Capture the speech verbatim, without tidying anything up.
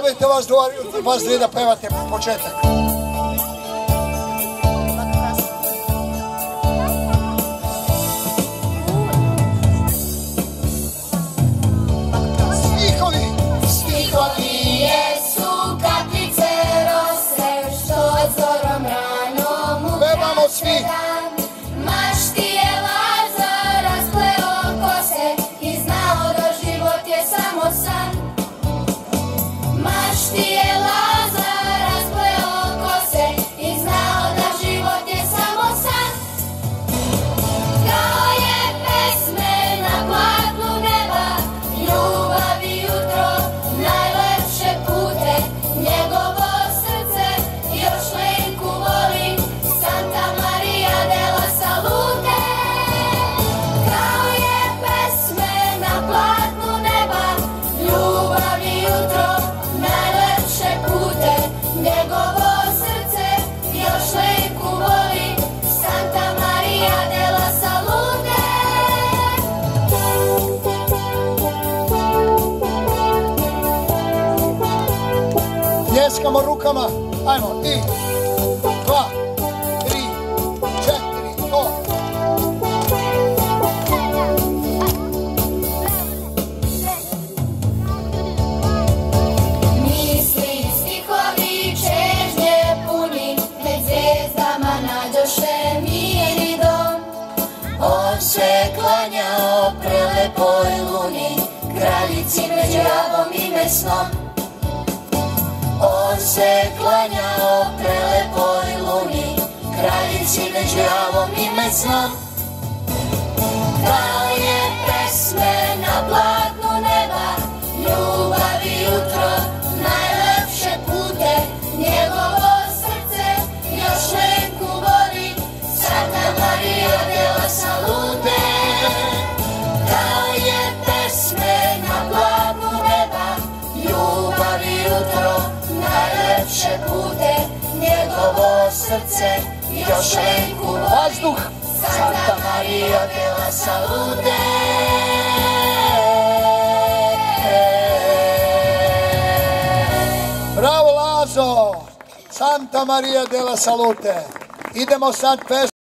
probajte vas, vas dvije da pevate početak. Stihovi! Stihovi jesu kapljice rose, što zorom ranom Pevamo svi! Maš ti je Lazar raspleo kose i znao da život je samo san. Maš ti je Lazar raspleo kose i znao da život je samo san. Kao je pesme na platnu neba, ljubav i jutro, najlepše pute, njegovo srce još lenku voli, Santa Maria della Salute. Kao je pesme na platnu neba, ljubav i jutro, najlepše pute, njegovo srce još lenku voli, Santa Maria della Salute. Pljeskamo rukama, ajmo, i dva, tri, četiri, to. Misli, stihovi, čežnje puni, med zvijezdama nađoše mir i dom. On se klanjao prelepoj luni, kraljici među javom i mesnom. On se klanjao prelepoj luni, kraljici među javom i mesnom. Kao je pesme na platnu neba, ljubav i jutro, najlepše pute, njegovo srce još lenku voli, Santa Maria della Salute. Kao je pesme na platnu neba, ljubav i jutro, najlepše pute, njegovo srce još lenku voli, Vazduh! Santa Maria della Salute. Bravo Lazo! Santa Maria della Salute! Idemo sad pesmu.